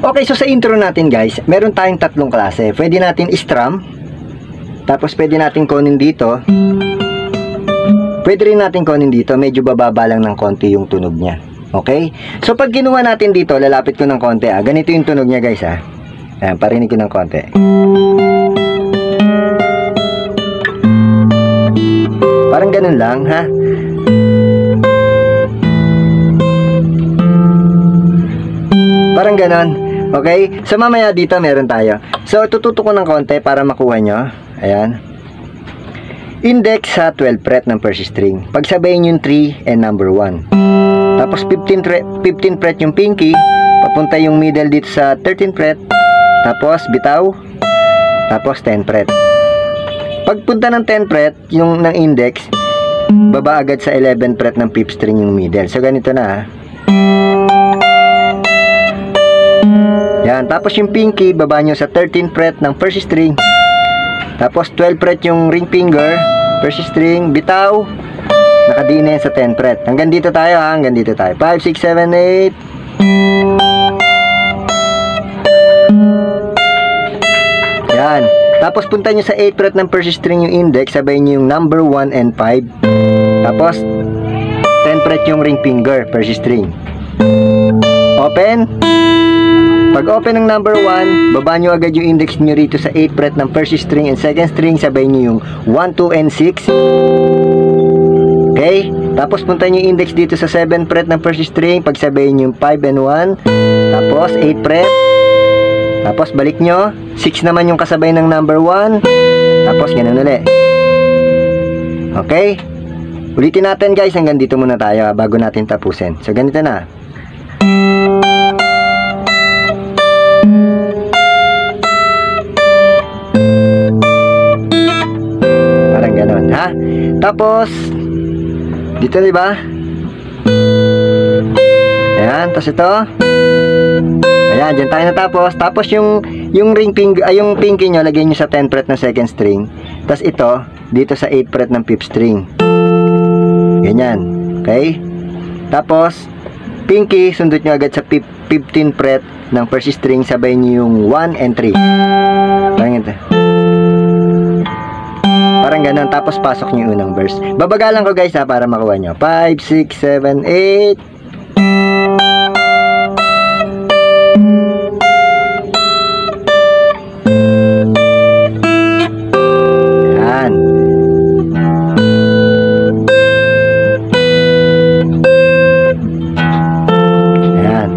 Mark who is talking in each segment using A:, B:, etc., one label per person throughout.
A: Okay, so sa intro natin guys, meron tayong tatlong klase. Pwede natin i-strum, tapos pwede natin kunin dito. Pwede rin natin kunin dito, medyo bababa lang ng konti yung tunog niya. Okay? So pag ginawa natin dito, lalapit ko ng konti. Ganito yung tunog niya guys. Ayan, parinig ko ng konti. Parang ganun lang, ha? Parang ganun. Okay? So mamaya dito meron tayo. So tututok ko ng konti para makuha nyo. Ayan. Index sa 12 fret ng first string. Pagsabayin yung 3 and number 1. Tapos 15 fret yung pinky. Papunta yung middle dito sa 13 fret. Tapos bitaw. Tapos 10 fret. Pagpunta ng 10 fret, yung ng index, baba agad sa 11 fret ng 5th string yung middle. So ganito na. Yan. Tapos yung pinky, baba nyo sa 13 fret ng first string. Tapos 12 fret yung ring finger, first string, bitaw, nakadine sa 10 fret. Hanggang dito tayo, ha? Hanggang dito tayo. 5, 6, 7, 8. Yan. Tapos punta nyo sa 8 fret ng first string yung index, sabay nyo yung number 1 and 5. Tapos 10 fret yung ring finger, first string. Open. Pag open ng number 1, baba nyo agad yung index nyo rito sa 8 fret ng first string and second string, sabay nyo yung 1, 2, and 6. Okay? Tapos punta nyo yung index dito sa 7 fret ng first string, pagsabay nyo yung 5 and 1. Tapos 8 fret. Tapos balik nyo, 6 naman yung kasabay ng number 1. Tapos ganun ulit. Okay? Ulitin natin guys, hanggang dito muna tayo bago natin tapusin. So ganito na. Ha? Tapos dito, di ba? Ayan, tapos ito. Ayan, diyan tayo natapos. Tapos yung ring finger, yung pinky nyo, lagyan nyo sa 10 fret ng second string. Tapos ito, dito sa 8 fret ng 5th string. Ganyan. Okay? Tapos pinky, sundot nyo agad sa 15 fret ng first string, sabay nyo yung 1 and 3. Parang ito. Parang ganun. Tapos pasok nyo yung unang verse. Babagalan ko guys ha, para makuha nyo. 5, 6, 7, 8. Yan. Yan.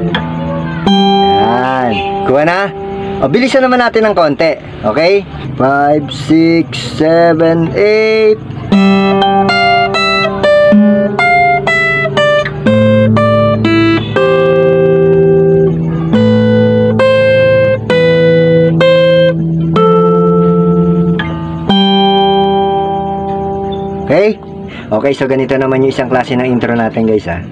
A: Yan. Kuha na? O, bilisan naman natin ng konti. Okay? 5, 6, 7, 8. Okay? Okay, so ganito naman yung isang klase ng intro natin guys ha.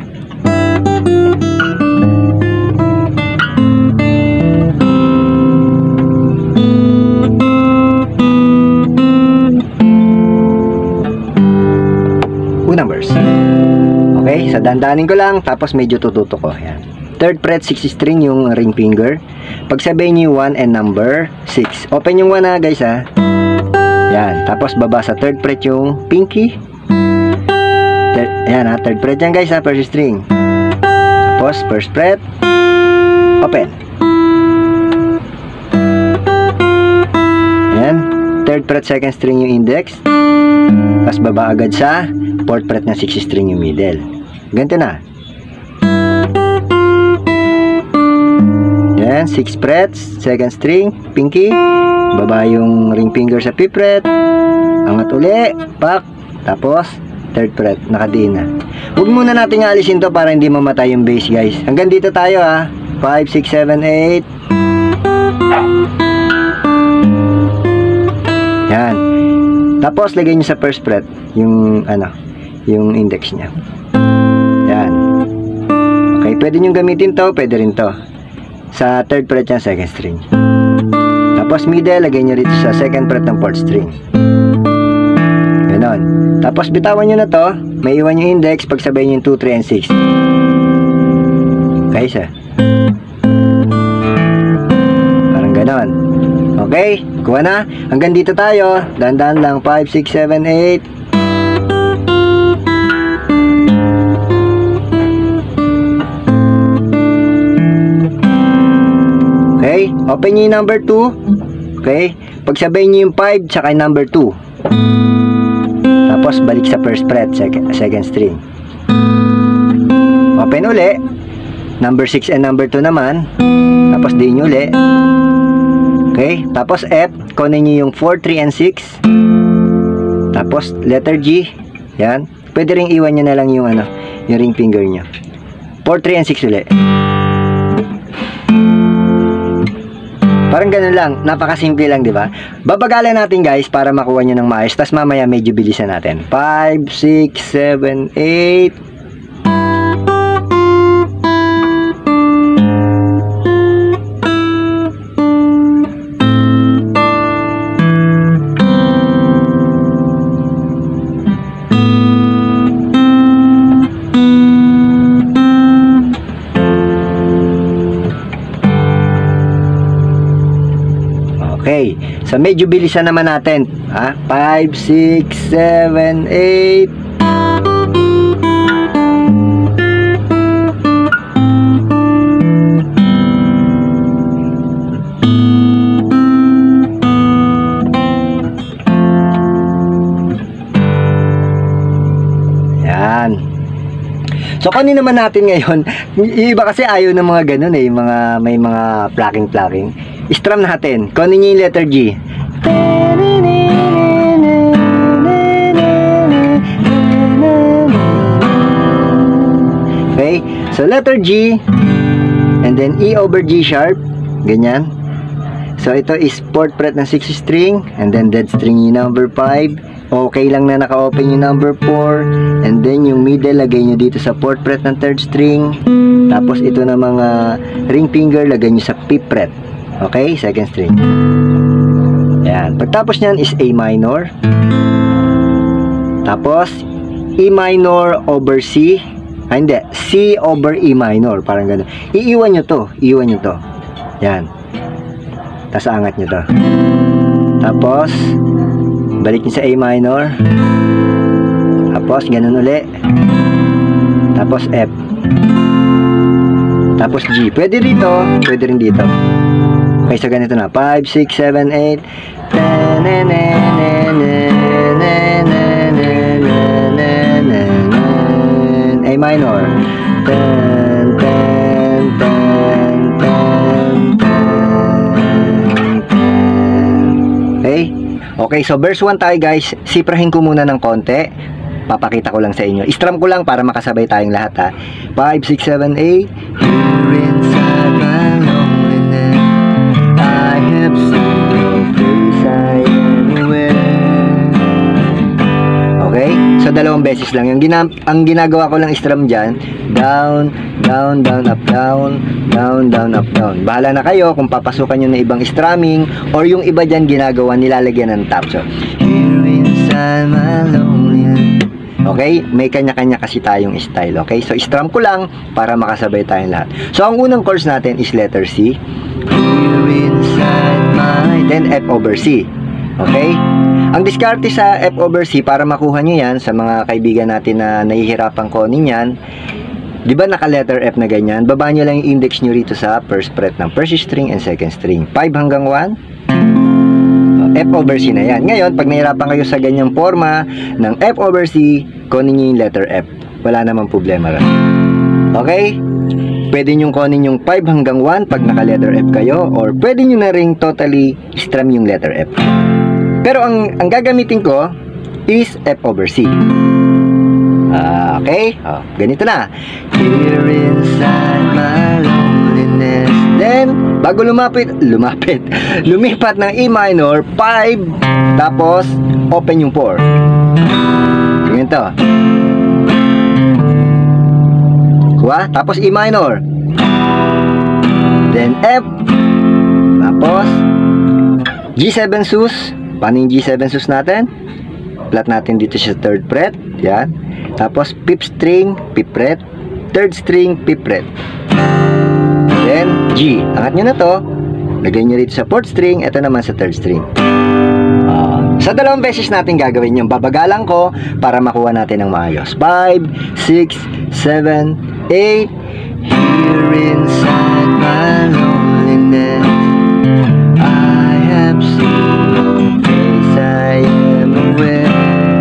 A: Numbers. Okay, so dandanin ko lang, tapos medyo tututo ko. Ayan. 3rd fret, 6th string yung ring finger. Pagsabay niyo 1 and number 6. Open yung 1 na guys ha. Ayan, tapos baba sa 3rd fret yung pinky. Ayan ha, 3rd fret yan guys ha, first string. Tapos 1st fret. Open. Ayan, 3rd fret, 2nd string yung index. Tapos baba agad sa 4th fret na 6th string yung middle. Ganito na. Yan, 6 frets, 2nd string, pinky. Baba yung ring finger sa 5th fret. Angat uli, pak. Tapos 3rd fret, nakadiin na. Huwag muna natin alisin to para hindi mamatay yung bass guys. Hanggang dito tayo ha. 5, 6, 7, 8. Yan. Tapos lagay nyo sa 1st fret yung yung index niya. Yan. Okay, pwede nyo gamitin to, pwede rin to. Sa 3rd fret yan, 2nd string. Tapos middle, lagay nyo rito sa 2nd fret ng 4th string. Ganon. Tapos bitawan nyo na to, may iwan yung index, pagsabay nyo yung 2, 3, and 6. Okay, sir. Okay, kuha na. Hanggang dito tayo. Dahan-dahan lang. 5, 6, 7, 8. Okay, open nyo yung number 2. Okay, pagsabay nyo yung 5 tsaka yung number 2. Tapos balik sa first fret, second string. Open uli. Number 6 and number 2 naman. Tapos D nyo uli. Okay, tapos F, kunin nyo yung 4, 3, and 6. Tapos letter G. Yan. Pwede ring iwan nyo na lang yung yung ring finger nyo. 4, 3, and 6 uli. Parang ganun lang, napakasimple lang, di ba? Babagalan natin guys para makuha nyo ng maayos. Tapos mamaya medyo bilisan natin. 5, 6, 7, 8. Okay, so medyo bilisan naman natin. 5, 6, 7, 8. Yan. So, kunin naman natin ngayon. Yung iba kasi ayaw ng mga ganun eh. May mga plucking. Strum natin. Kunin nyo yung letter G. Okay. So, letter G. And then E over G sharp. Ganyan. So, ito is 4th fret ng 6th string. And then dead string yung number 5. Okay lang na naka-open yung number 4. And then yung middle, lagay nyo dito sa 4th fret ng 3rd string. Tapos ito na mga ring finger, lagay nyo sa 5th fret. Okay, 2nd string. Yan. Pagtapos nyan is A minor. Tapos, E minor over C. Hindi. C over E minor. Parang gano'n. Iiwan nyo to. Yan. Tapos angat nyo to. Tapos, balik nyo sa A minor. Tapos, ganun uli. Tapos, F. Tapos, G. Pwede rito. Pwede rin dito. Okay, so ganito na. 5, 6, 7, 8. A minor. Okay, so verse 1 tayo guys. Siprahin ko muna ng konti. Papakita ko lang sa inyo. Strum ko lang para makasabay tayong lahat ha. 5, 6, 7, 8. Here inside my loneliness, I have seen your face, I am aware. Okay? So dalawang beses lang. Ang ginagawa ko lang strum dyan, down, down, down, up, down, down, down, up, down. Bahala na kayo kung papasukan nyo na ibang strumming or yung iba dyan ginagawa nilalagyan ng tap. So, here inside my loneliness. Okay? May kanya-kanya kasi tayong style. Okay? So, strum ko lang para makasabay tayong lahat. So, ang unang chords natin is letter C. Here inside my... Then, F over C. Okay? Ang diskarte sa F over C, para makuha nyo yan, sa mga kaibigan natin na nahihirapang kunin yan, di ba naka-letter F na ganyan? Baba nyo lang yung index nyo rito sa first fret ng first string and second string. 5 hanggang 1. F over C na yan. Ngayon, pag nahirapan kayo sa ganyang forma ng F over C, kunin nyo yung letter F. Wala namang problema rin. Okay? Pwede nyo kunin yung 5 hanggang 1 pag naka-letter F kayo, or pwede nyo na rin totally strum yung letter F. Pero ang gagamitin ko is F over C. Okay? Ganito na. Here inside my loneliness. Then, bago lumipat ng E minor, 5, tapos, open yung 4. Ganito. Kuha, tapos E minor. Then, F. Tapos, G7 sus. Paano yung G7 sus natin? Flat natin dito sa 3rd fret. Yan. Tapos, 5th string, 5th fret. 3rd string, 5th fret. Then, G. Angat nyo na to. Lagay nyo rito sa 4th string, ito naman sa 3rd string. Sa dalawang beses natin gagawin yung babagalan ko para makuha natin ng maayos. 5, 6, 7, 8. Here inside my loneliness, I have seen your face, I am aware.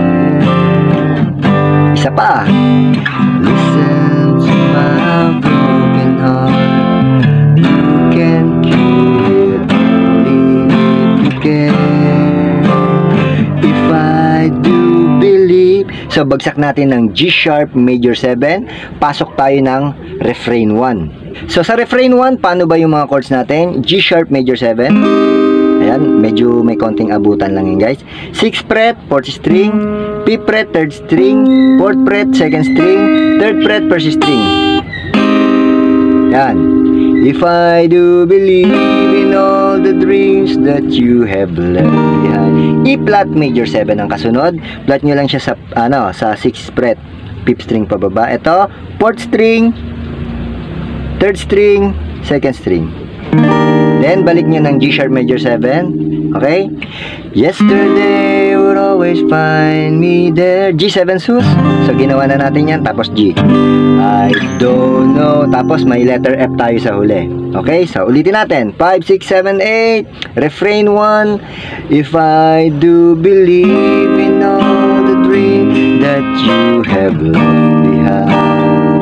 A: Isa pa. Listen to my broken heart, you can cure it only if you care. If I do believe. So bagsak natin ng G sharp major 7, pasok tayo ng refrain 1. So sa refrain 1, paano ba yung mga chords natin? G sharp major 7. Ayan, medyo may konting abutan lang yun guys. 6th fret, 4th string, 5th fret, 3rd string, 4th fret, 2nd string, 3rd fret, 1st string. Yan. If I do believe in all the dreams that you have left behind. E flat major 7 ang kasunod. Flat nyo lang siya sa, sa 6th fret, 5th string pababa. Ito, 4th string, 3rd string, 2nd string. Then, balik nyo ng G sharp major 7. Okay? Yesterday would always find me there. G7 sus. So, ginawa na natin yan. Tapos G. I don't know. Tapos, may letter F tayo sa huli. Okay? So, ulitin natin. 5, 6, 7, 8. Refrain 1. If I do believe in all the dreams that you have left behind.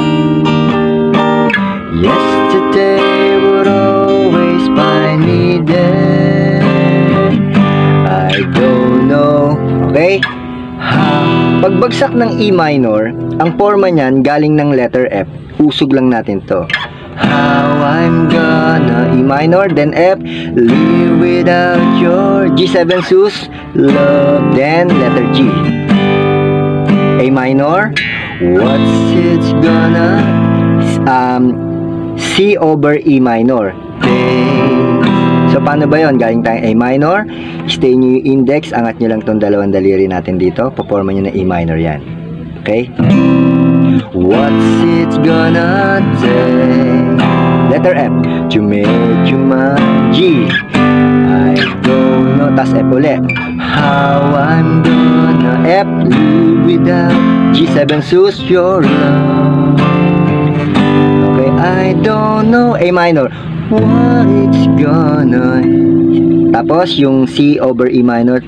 A: Yesterday would always find me there. I don't know. Okay? Pagbagsak ng E minor, ang forma niyan galing ng letter F. Usog lang natin to. How I'm gonna E minor, then F, live without your G7 sus, love, then letter G. A minor, what's it's gonna C over E minor. So, paano ba yun? Galing tayong A minor. Stay nyo yung index. Angat nyo lang itong dalawang daliri natin dito. Paporma nyo na E minor yan. Okay? What's it gonna take? Letter F. To make you my G. I don't know. Tas F ulit. How I'm gonna F live without G7 sus your love. I don't know. A minor. What it's gonna. Tapos yung C over E minor.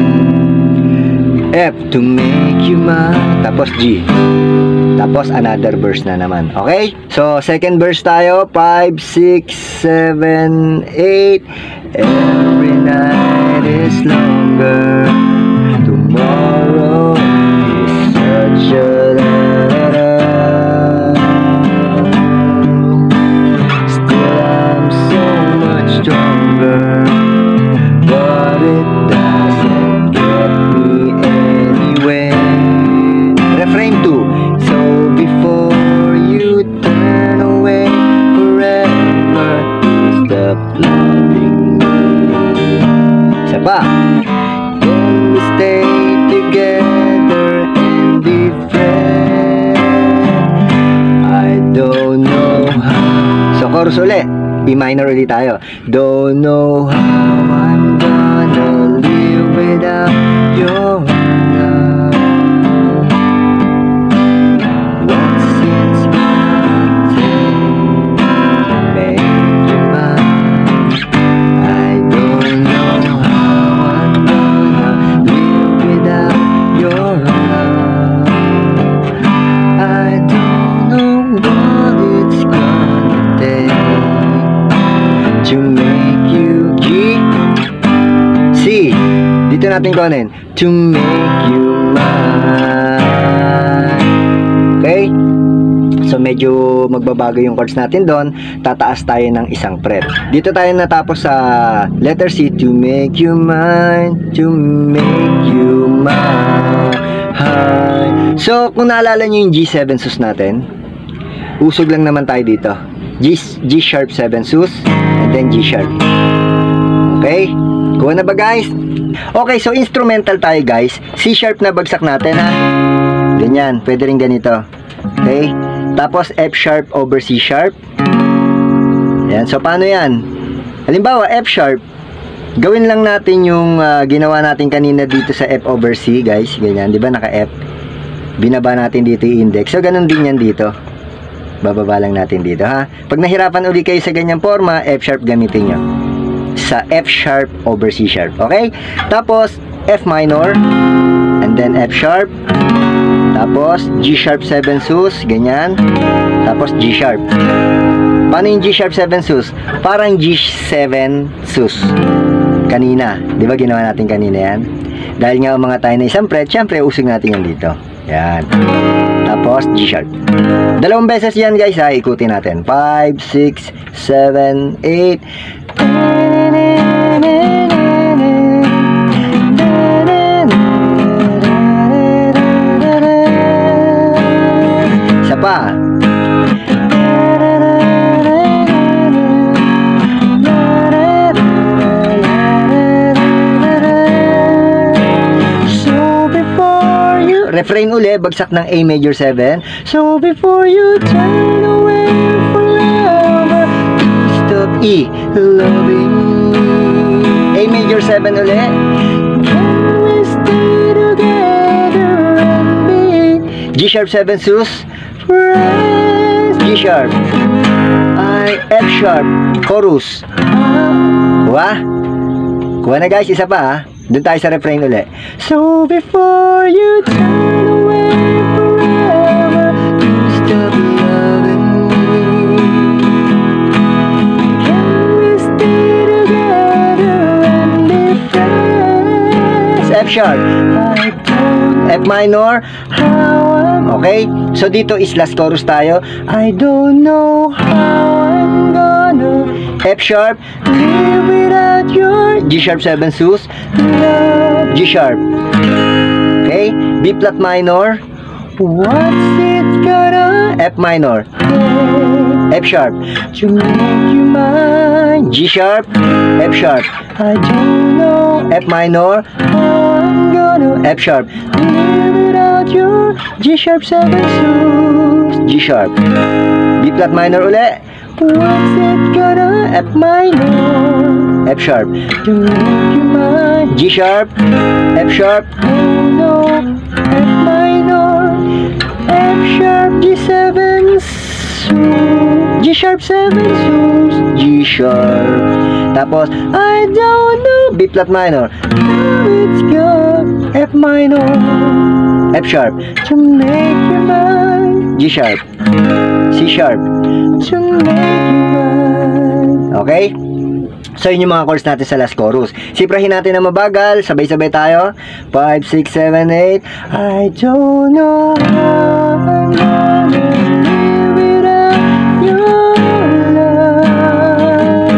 A: F to make you mine. Tapos G. Tapos another verse na naman. Okay? So second verse tayo. 5, 6, 7, 8. Every night is longer. Tomorrow is such a stronger, but it doesn't get me anywhere. Refrain 2. So before you turn away forever, stop loving me. Isa pa. Can we stay together and be friends? I don't know how. So chorus ulit. E minor ulit tayo. Don't know how I'm gonna live without your love. What's it gonna take to make you mine? I don't know how I'm gonna live without your love. I don't know what it's gonna take to make you G, C. Dito natin kunin. To make you mine. Okay? So, medyo magbabago yung chords natin doon. Tataas tayo ng isang fret. Dito tayo natapos sa letter C. To make you mine. To make you mine. So, kung naalala nyo yung G7 sus natin, usog lang naman tayo dito. G sharp 7 sus. And then G sharp. Okay? Kuha na ba guys? Okay, so instrumental tayo guys. C sharp na bagsak natin ha. Ganyan, pwede rin ganito. Okay? Tapos F sharp over C sharp. Yan, so paano yan? Halimbawa, F sharp. Gawin lang natin yung ginawa natin kanina dito sa F over C, guys. Ganyan, di ba naka F? Binaba natin dito yung index. So, ganun din yan dito. Bababa lang natin dito, ha? Pag nahirapan uli kayo sa ganyang forma, F sharp gamitin nyo. Sa F sharp over C sharp, okay? Tapos, F minor, and then F sharp, tapos G sharp 7 sus, ganyan, tapos G sharp. Paano yung G sharp 7 sus? Parang G7 sus kanina, di ba ginawa natin kanina yan? Dahil nga mga tayo na isang fret, syempre usig natin yan dito, yan. Tapos G sharp. Dalawang beses yan, guys, ha? Ikutin natin. 5, 6, 7, 8. Isa pa. Refrain uli, bagsak ng A major 7. So before you turn away forever, stop E, loving A major 7 uli. Can we stay together and be G sharp 7 sus, friends. G sharp, I, F sharp, chorus. Kuha? Kuha na, guys, isa pa, ha? Doon tayo sa refrain ulit. So before you turn away forever, stop loving me. Can we stay together and be friends? F sharp, I don't, F minor, how I'm, okay? So dito is last chorus tayo. I don't know how I'm gonna, F sharp, live without your, G sharp 7 sus, love, G sharp, okay, B flat minor, what's it gonna, F minor, F sharp, to make you mine, G sharp, F sharp, I don't know, F minor, how I'm gonna, F sharp, live without your, G sharp 7 sus, G sharp, B flat minor uli. What's it gonna, F minor, F sharp, to make you mine, G sharp, F sharp, oh no, F minor, F sharp, G7 sus, G sharp 7 sus, G sharp, tapos I don't know, B flat minor, how it's gonna, F minor, F sharp, to make you mine, G sharp, C sharp, to make you mine. Okay? So, yun yung mga chords natin sa last chorus. Siprahin natin na mabagal. Sabay-sabay tayo. 5, 6, 7, 8. I don't know how I'm gonna live without your love.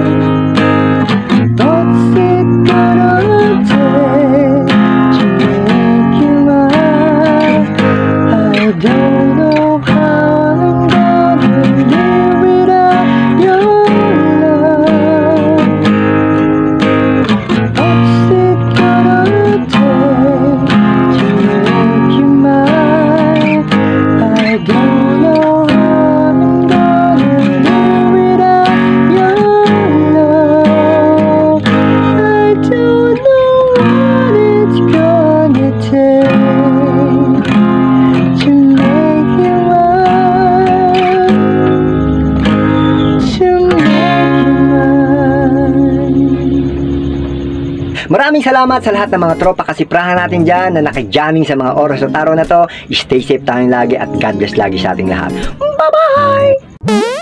A: What's it gonna take to make you mine? I don't know how I'm gonna live without your love. What's it gonna take to make you mine? I don't know how I'm gonna live without your love. I don't know what it's gonna take to make you mine, to make you mine. Maraming salamat sa lahat ng mga tropa kasiprahan natin dyan na nakijamming sa mga oras at araw na to. Stay safe tayong lagi at God bless lagi sa ating lahat. Bye-bye!